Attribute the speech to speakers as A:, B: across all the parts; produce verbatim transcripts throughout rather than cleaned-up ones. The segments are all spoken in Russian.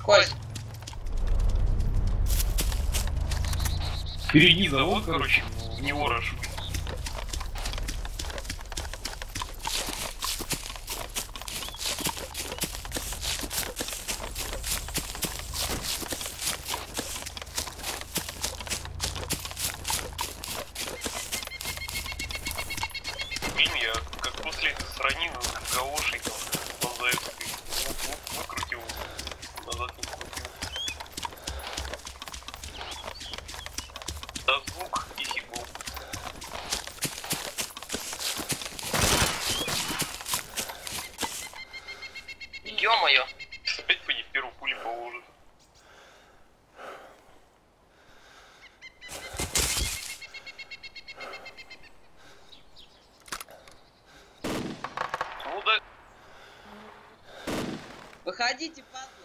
A: Кость.
B: Впереди завод, короче, в него рожу. Блин, я как после этой сранины с галошей, там, он за это выкрутил, назад не выкрутил. Да звук и фигу.
A: Ё-моё.
B: Опять по ней первую пули положит. Ну да.
A: Выходите, падлы.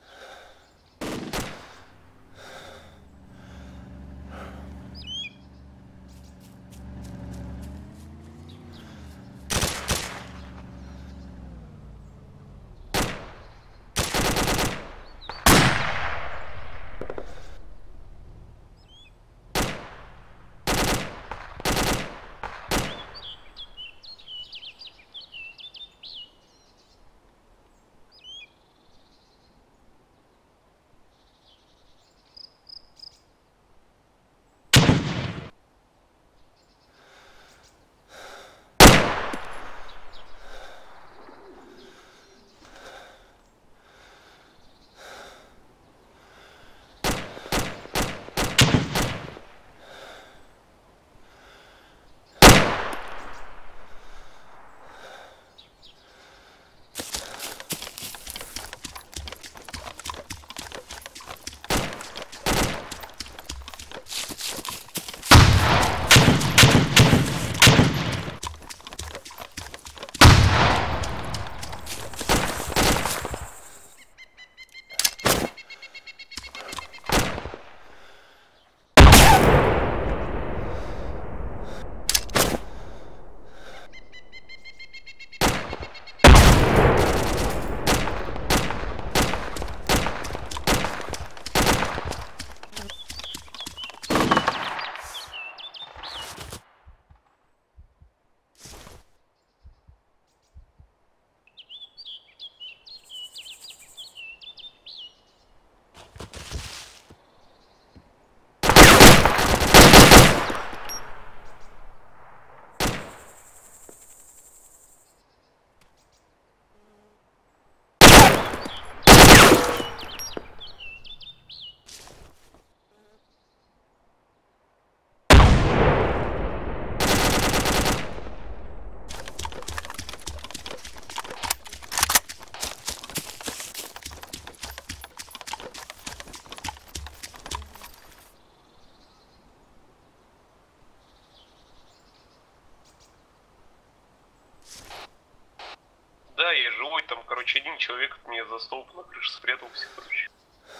B: Да, я живой, там, короче, один человек от меня за столб на крыше спрятался, короче.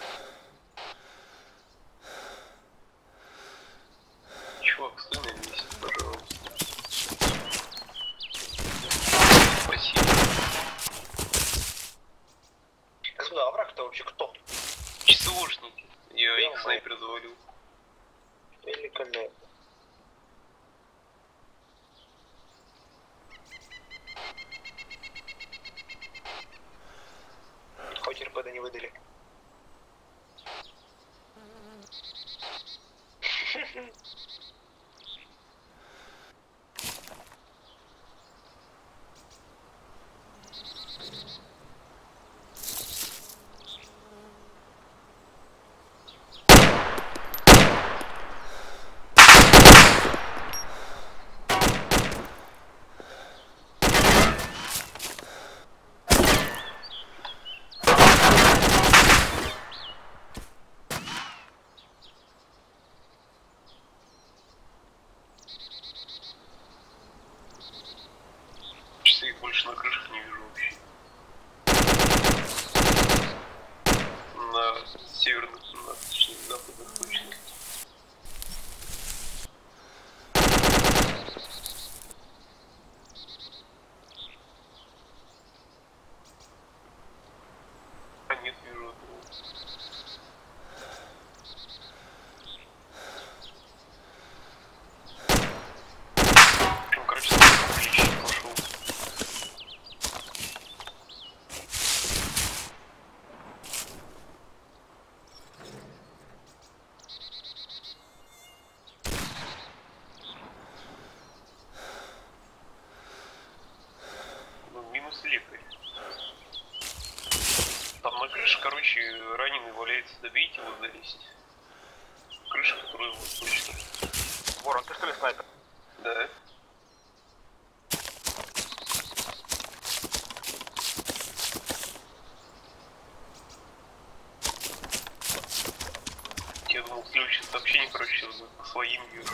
B: Чувак, стой на месте, пожалуйста. Спасибо.
C: Господа, а враг-то вообще кто?
B: ЧСОшники. Я их снайпер завалил.
C: Великолепно. Хоть РПД не выдали.
B: Часы их больше на крышах не вижу вообще. На северных, на, точнее, западных точно. А нет, вижу одного. лекарь. Там на крыше, короче, раненый валяется, добейте его, залезть. Крыша, которую вот точно.
C: Ворон, ты что ли снайпер?
B: Да. Я думал, следующее сообщение, короче, сейчас будет по своим вижу.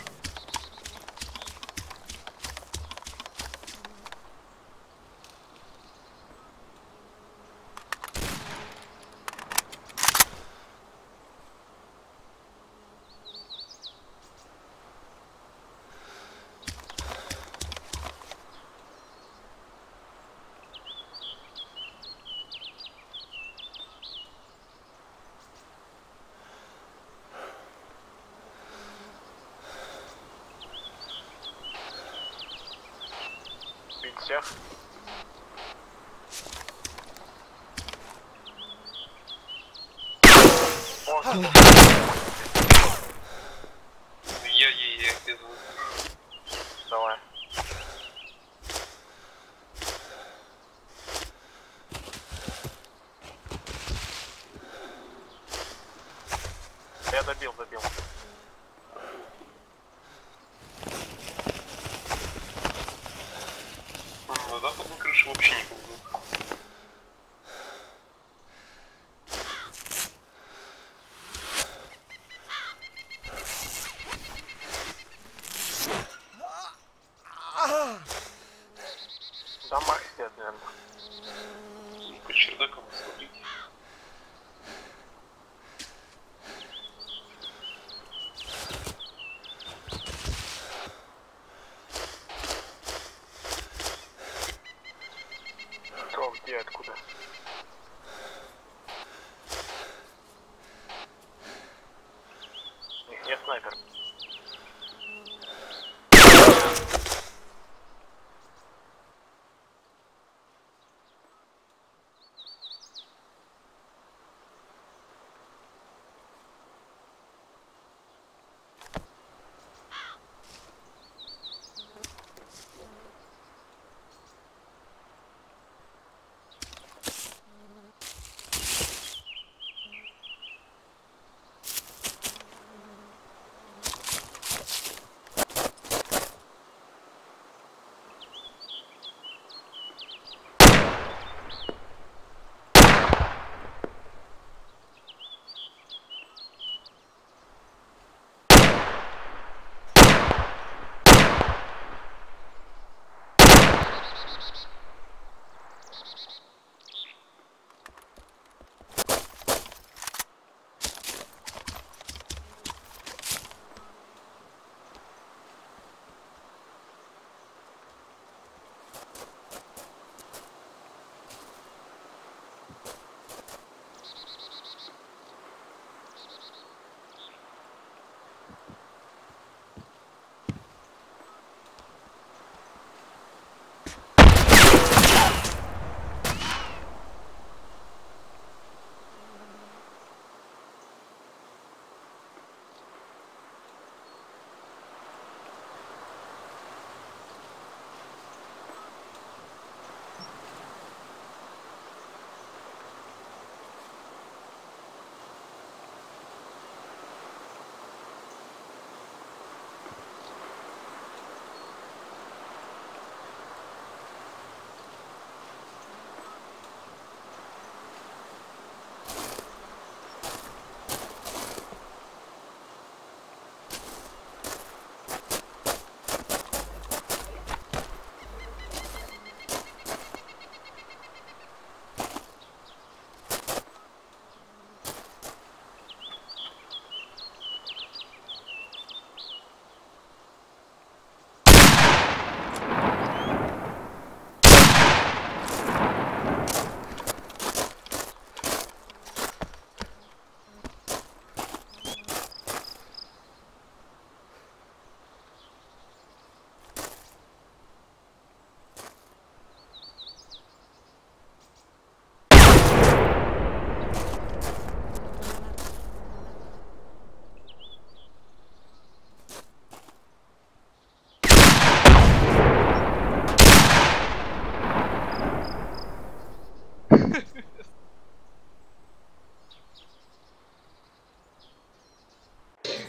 C: Всех.
B: Я, я, я, без звука.
C: Давай. Я добил, добил.
B: На западной крыше вообще не было.
C: Дома сидят, наверное.
B: По чердакам смотрите.
C: Кто, где, откуда? У них нет снайпер.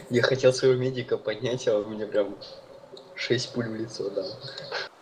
D: Я хотел своего медика поднять, а он мне прям шесть пуль в лицо дал.